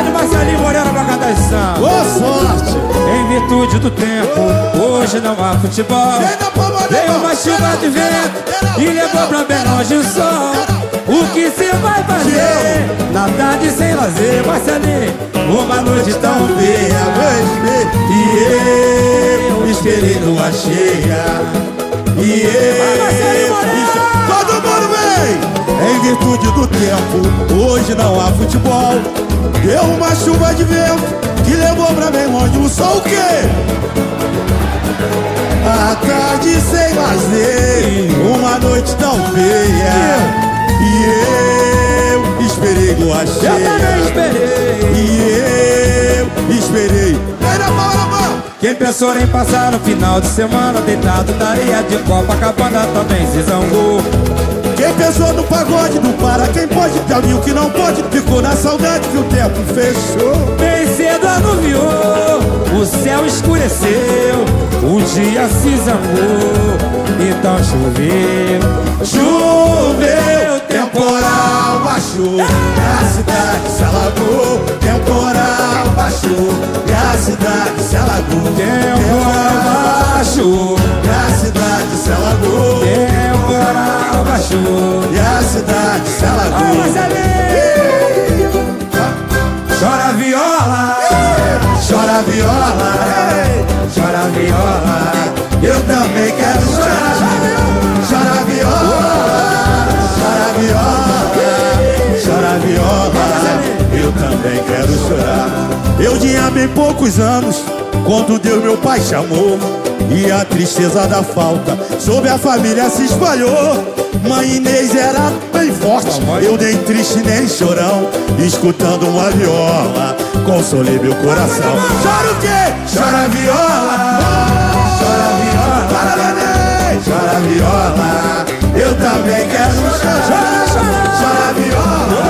de Marcelinho Moreira pra cantar esse samba. Boa sorte. Em virtude do tempo, hoje não há futebol. Veio uma chuva de vento e levou pra bem longe o sol. O que cê vai fazer na tarde sem lazer, Marcelinho? Uma noite tão feia, e eu esperei lua cheia. E eu... Todo mundo vem! Em virtude do tempo, hoje não há futebol. Deu uma chuva de vento que levou pra bem longe o sol. O quê? A tarde sem lazer, uma noite tão feia. E eu esperei lua cheia. Eu também esperei. E eu esperei. Vem na mão, na mão! Quem pensou em passar no final de semana deitado na areia de Copacabana também se zangou. Quem pensou no pagode do para quem pode, já viu que não pode. Ficou na saudade que o tempo fechou. Bem cedo anuviou, o céu escureceu, o dia se zangou. Então choveu, choveu, temporal baixou, a cidade se alagou. Temporal baixou, e a cidade se alagou. Temporal baixou, e a cidade se alagou. Temporal baixou, E a cidade se alagou. chora viola, chora viola, chora viola. Eu também quero chorar. Chora viola, chora viola, chora viola. Eu também quero chorar. Eu tinha bem poucos anos quando Deus meu pai chamou, e a tristeza da falta sobre a família se espalhou. Mãe Inês era bem forte, eu nem triste nem chorão, escutando uma viola, consolei meu coração. Chora o quê? Chora viola, chora viola, Para, neném! chora viola. Eu também quero chorar. Chora viola,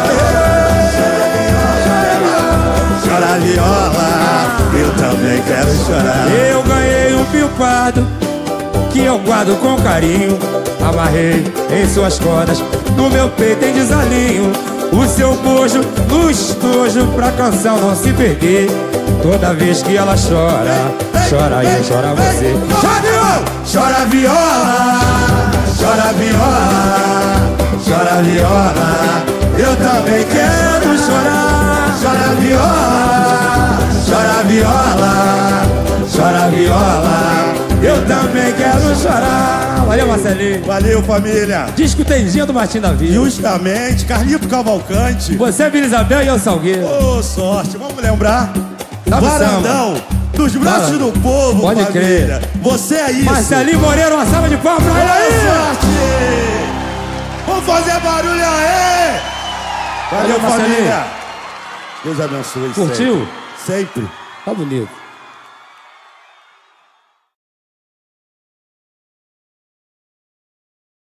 chora viola, eu também quero chorar. Eu ganhei um pilpado que eu guardo com carinho. Amarrei em suas cordas, no meu peito tem desalinho. O seu bojo no estojo pra canção não se perder. Toda vez que ela chora, chora eu, chora você. Chora viola, chora viola, chora viola. Eu também quero chorar. Chora viola, chora viola, chora viola. Eu também quero chorar. Valeu, Marcelinho. Valeu, família. Disco Tendinha do Martim da Vila. Justamente, Carlito Cavalcante. Você é Vila Isabel e eu Salgueiro. Ô, sorte, vamos lembrar. Salve, Varandão dos braços Fala. do povo, Pode família. crer. Você é isso. Marcelinho Moreira, uma salva de palmas pra ele Boa aí. sorte. Vamos fazer barulho aí. Valeu, Valeu, Marcelinho. família. Deus abençoe. Curtiu? Sempre. Tá bonito.